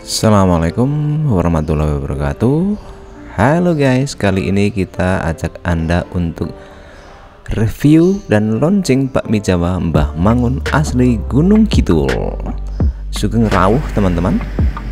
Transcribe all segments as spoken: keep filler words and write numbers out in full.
Assalamualaikum warahmatullahi wabarakatuh. Halo guys, kali ini kita ajak Anda untuk review dan launching bakmi Jawa Mbah Mangun asli Gunung Kidul. Sugeng rawuh teman-teman.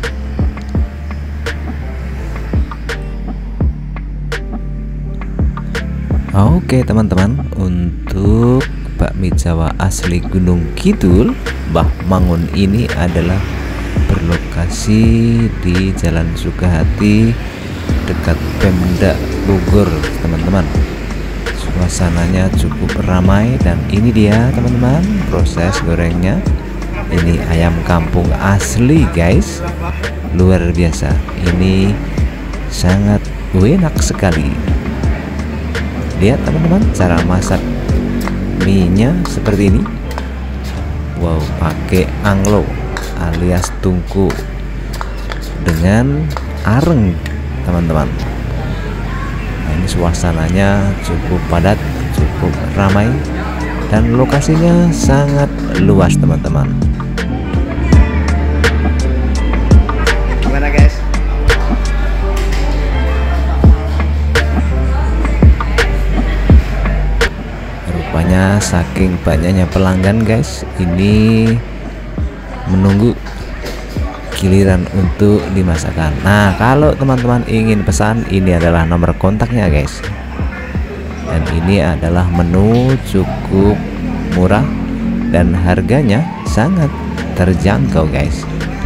Oke teman-teman, untuk bakmi Jawa asli Gunung Kidul Mbah Mangun ini adalah berlokasi di Jalan Sukahati dekat Pemda Bogor teman-teman. Suasananya cukup ramai dan ini dia teman-teman proses gorengnya. Ini ayam kampung asli guys, luar biasa, ini sangat enak sekali. Lihat teman-teman cara masak mie nya seperti ini. Wow, pakai anglo alias tungku dengan areng teman-teman. Nah, ini suasananya cukup padat, cukup ramai, dan lokasinya sangat luas teman-teman. Gimana guys? Rupanya saking banyaknya pelanggan guys, ini menunggu giliran untuk dimasakkan. Nah, kalau teman-teman ingin pesan, ini adalah nomor kontaknya guys. Dan ini adalah menu cukup murah dan harganya sangat terjangkau guys.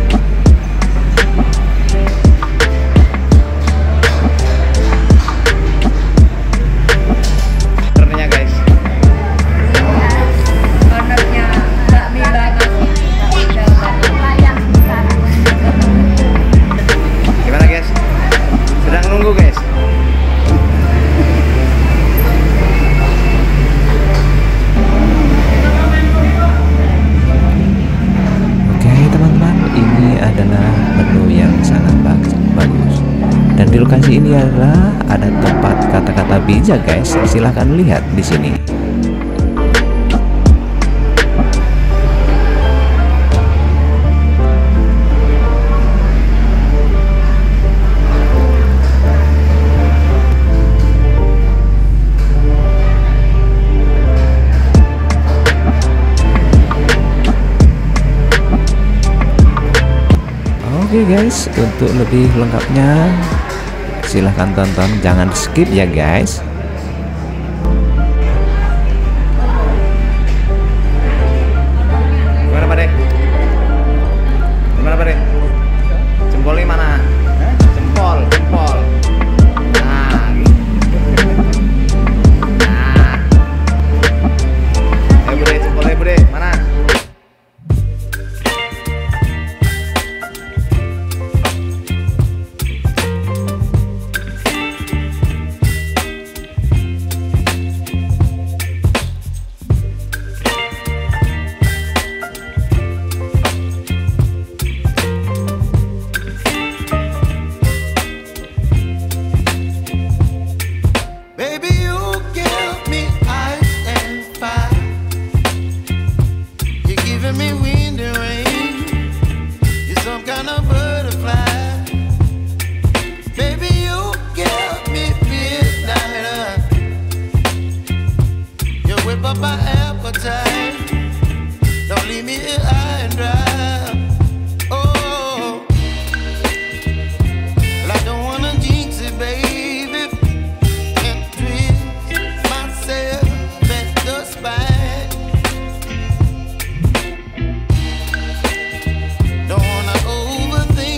Dan di lokasi ini adalah ada tempat kata-kata bijak guys. Silahkan lihat di sini. Oke guys, untuk lebih lengkapnya silahkan tonton, jangan skip ya guys. Gimana Pak Dek? Gimana Pak Dek? Jempolnya mana? Jempol, jempol. Nah, gitu. Nah. Eh Bude, jempolnya Bude, mana? My appetite, don't leave me here high and dry. Oh, well, I don't wanna jinx it, baby, and twist myself at the spine. Don't wanna overthink.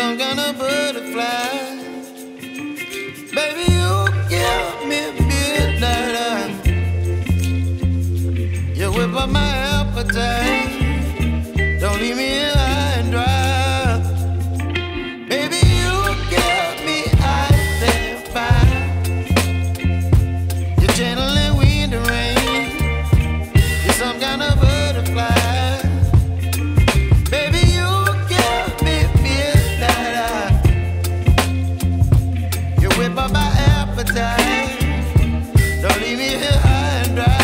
some kind of butterfly. Baby, you give me midnight. You whip up my appetite. Don't leave me here high and dry. Baby, you give me ice and fire. You're channeling wind and rain. You're some kind of butterfly. Baby, you give me midnight. You whip up my appetite. Don't leave me here high and dry.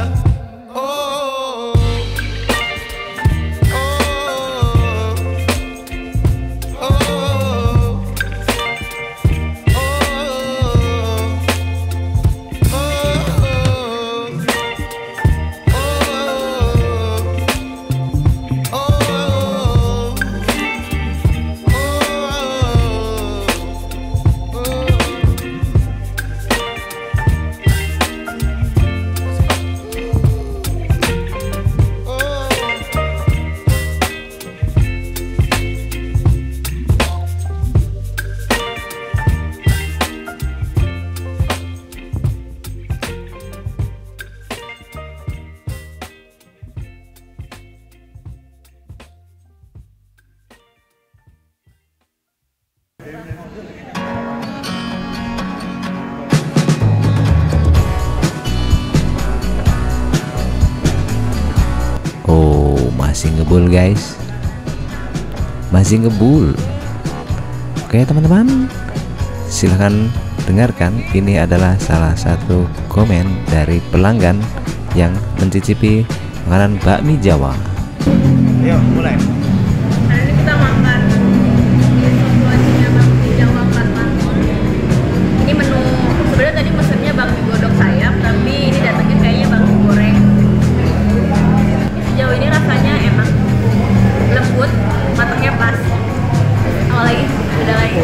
Oh, masih ngebul guys, masih ngebul. Oke teman-teman, silahkan dengarkan. Ini adalah salah satu komen dari pelanggan yang mencicipi makanan bakmi Jawa. Yuk mulai. Hari ini kita makan situasinya bakmi Jawa Karmangun. Ini menu, sebenarnya tadi pesennya bakmi godok sayap, tapi ini datangnya kayaknya bakmi goreng. Sejauh ini rasanya enak, lembut, matangnya pas. Awal lagi, udah lagi.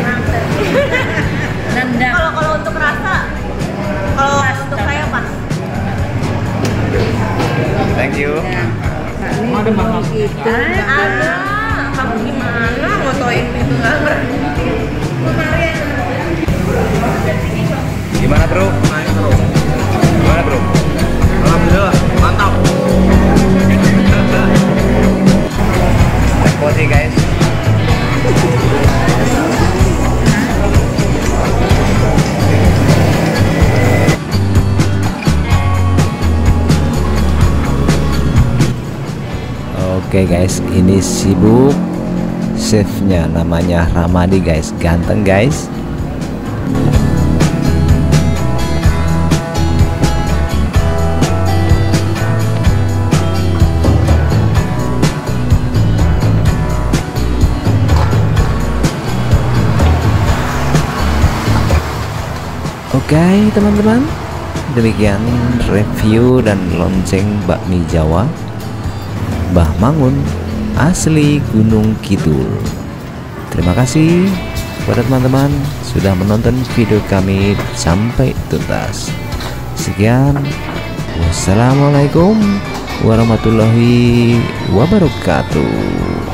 Nendang. Kalau kalau untuk rasa, kalau untuk saya pas. Thank you. Ada bakal gitu. Ada. Kamu gimana ngotoin itu nggak ngerti. Gimana bro? Gimana bro? Alhamdulillah, mantap. Terima guys. Oke guys, ini sibuk chefnya, namanya Ramadi guys, ganteng guys. Oke teman-teman, demikian review dan lonceng bakmi Jawa Mbah Mangun asli Gunung Kidul. Terima kasih kepada teman-teman sudah menonton video kami sampai tuntas. Sekian, wassalamualaikum warahmatullahi wabarakatuh.